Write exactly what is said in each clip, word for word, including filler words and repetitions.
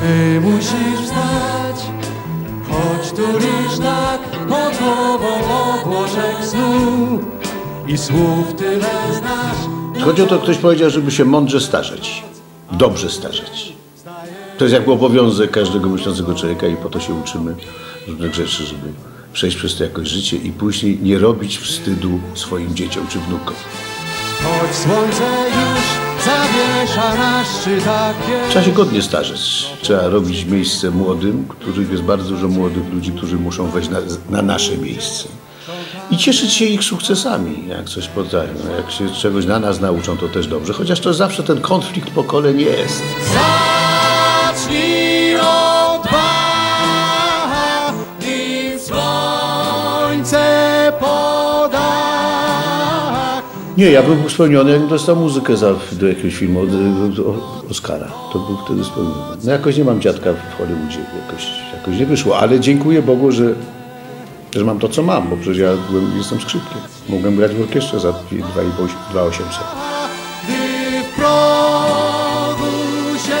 Ty musisz wstać, choć tulisz tak pod głową obłożek snu i słów tyle znasz. Chodzi o to, ktoś powiedział, żeby się mądrze starzeć, dobrze starzeć. To jest jakby obowiązek każdego myślącego człowieka i po to się uczymy różnych rzeczy, żeby przejść przez to jakoś życie i później nie robić wstydu swoim dzieciom czy wnukom. Choć słońce już zawiesza na szczytach. Trzeba się godnie starzeć. Trzeba robić miejsce młodym, których jest bardzo dużo młodych ludzi, którzy muszą wejść na, na nasze miejsce. I cieszyć się ich sukcesami, jak coś potrafią. Jak się czegoś na nas nauczą, to też dobrze. Chociaż to zawsze ten konflikt pokoleń jest. Zacznij od dwa, nim słońce poda. Nie, ja byłem spełniony, jak dostał muzykę za, do jakiegoś filmu, od, od Oscara. To był wtedy spełniony. No jakoś nie mam dziadka w Hollywoodzie, jakoś, jakoś nie wyszło, ale dziękuję Bogu, że, że mam to, co mam, bo przecież ja byłem, jestem skrzypkiem. Mogłem grać w orkiestrze za dwa tysiące osiemset. Gdy w progu się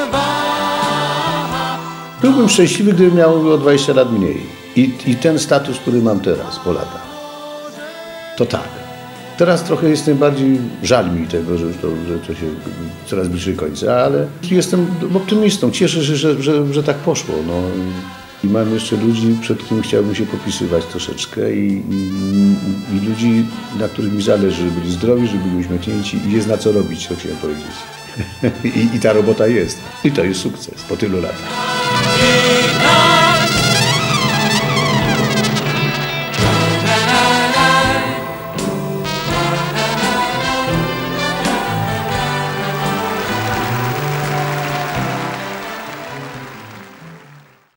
waha. Byłbym szczęśliwy, gdybym miał o dwadzieścia lat mniej. I, I ten status, który mam teraz, po latach. To tak. Teraz trochę jestem bardziej, żal mi tego, że to, że to się coraz bliżej końca, ale jestem optymistą. Cieszę się, że, że, że tak poszło. No. I mam jeszcze ludzi, przed którymi chciałbym się popisywać troszeczkę i, i, i ludzi, na których mi zależy, żeby byli zdrowi, żeby byli uśmiechnięci i jest na co robić, co chciałem powiedzieć. I, I ta robota jest. I to jest sukces po tylu latach.